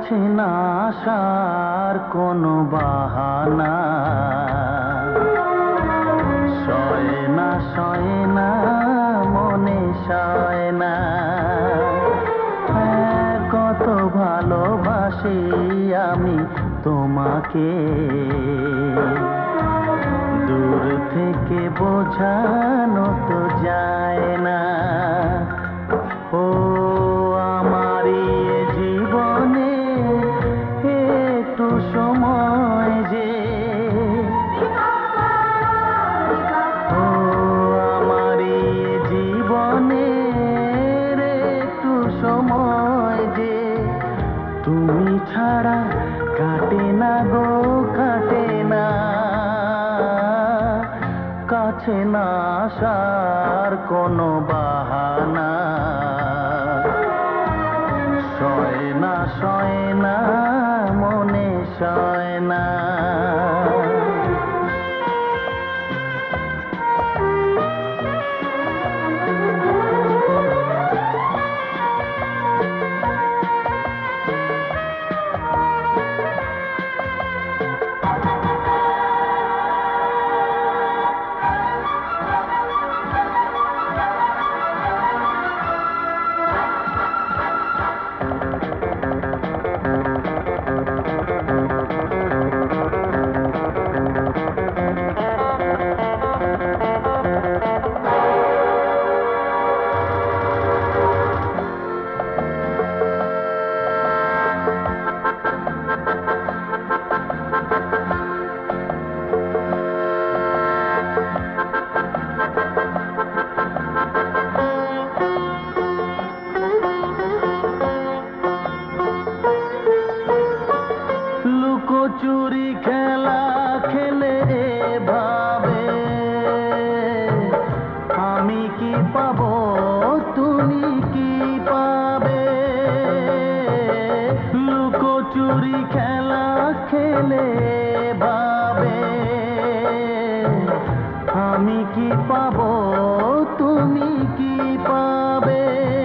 কাছে না আসার কোনো বাহানা, সয় না সয় না মনে সয় না। হ্যাঁ, কত ভালোবাসি আমি তোমাকে, দূর থেকে বোঝানো তো যায় না। ও আমারই জীবনে একটু সময় যে, ও আমারই জীবনে একটু সময় যে, তুমি ছাড়া কাটে না গো কাটে না। কাছে না আসার কোনো বাহানা, সয় না সয় না মনে সয় না। লুকোচুরি খেলা খেলে ভাবে আমি কি পাবো তুমি কি পাবে। লুকোচুরি খেলা খেলে ভাবে আমি কি পাবো তুমি কি পাবে।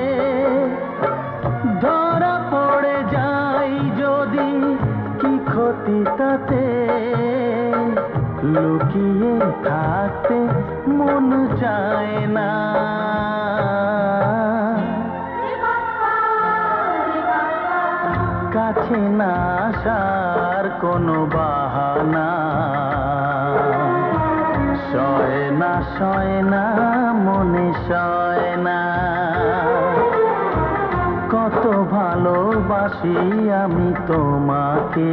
ধরা পড়ে যাই যদি কি ক্ষতি তাতে, লুকিয়ে থাকতে মন চায় না। কাছে না আসার কোনো বাহানা, সয় না সয় না মনে সয় না। কত ভালোবাসি আমি তোমাকে,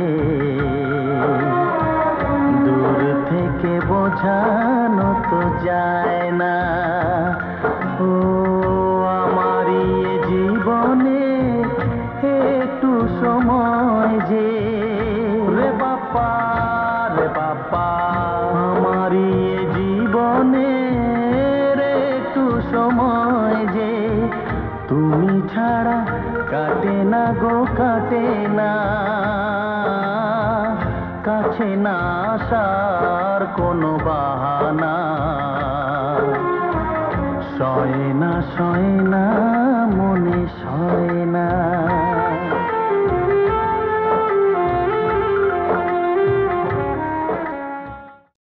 দূর থেকে বোঝানো তো যায় না। ও আমারই জীবনে একটু সময় যে, রে বাপ্পা রে বাপ্পা, আমারই জীবনে একটু সময় যে, তুমি ছাড়া কাটে না গো কাটে না। কাছে না আসার কোনো বাহানা, সয় না মনে সয় না।